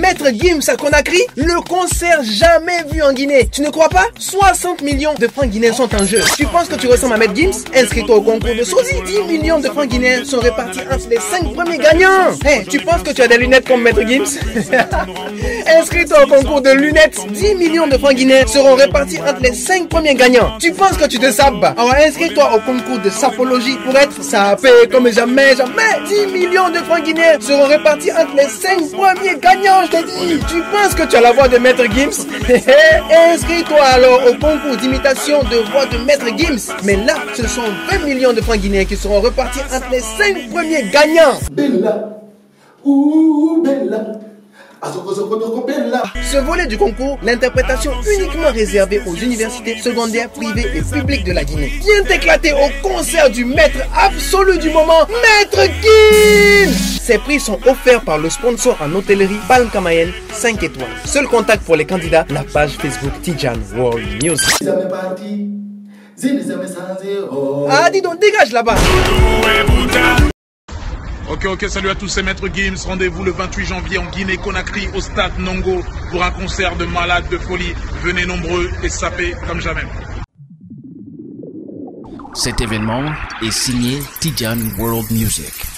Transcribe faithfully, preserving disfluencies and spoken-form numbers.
Maître Gims à Conakry, le concert jamais vu en Guinée. Tu ne crois pas? soixante millions de francs guinéens sont en jeu. Tu penses que tu ressembles à Maître Gims? Inscris-toi au concours de sosie. dix millions de francs guinéens sont répartis entre les cinq premiers gagnants. Hey, tu penses que tu as des lunettes comme Maître Gims? Inscris-toi au concours de lunettes. dix millions de francs guinéens seront répartis entre les cinq premiers gagnants. Tu penses que tu te sapes? Alors inscris-toi au concours de sapologie pour être sapé comme jamais, jamais. dix millions de francs guinéens seront répartis entre les cinq premiers gagnants, je t'ai dit. Tu penses que tu as la voix de Maître Gims? Inscris-toi alors au concours d'imitation de voix de Maître Gims. Mais là, ce sont vingt millions de francs guinéens qui seront répartis entre les cinq premiers gagnants. Bella, ouh Bella. Ce volet du concours, l'interprétation uniquement réservée aux universités secondaires, privées et publiques de la Guinée. Viens t'éclater au concert du maître absolu du moment, Maître Gims. Ces prix sont offerts par le sponsor en hôtellerie Palm Camayen cinq étoiles. Seul contact pour les candidats, la page Facebook Tidjane World Music. Ah, dis donc, dégage là-bas. Ok, ok, salut à tous, c'est Maître Gims. Rendez-vous le vingt-huit janvier en Guinée-Conakry au stade Nongo pour un concert de malade de folie. Venez nombreux et sapez comme jamais. Cet événement est signé Tidjane World Music.